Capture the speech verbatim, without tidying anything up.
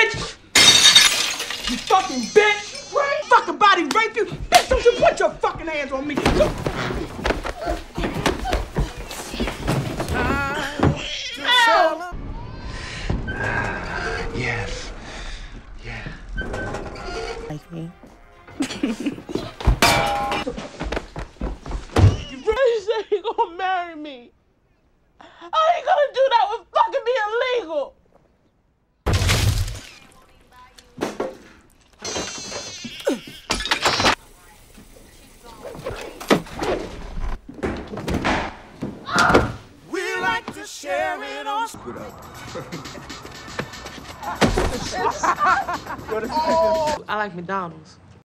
bitch! You fucking bitch! Right? Fucking body rape you! Bitch, don't you put your fucking hands on me! Ow! Yes. Yeah. Like me. You really say you gonna marry me? How you gonna do that with fucking me illegal? We like to share it all. Split up. Oh. I like McDonald's.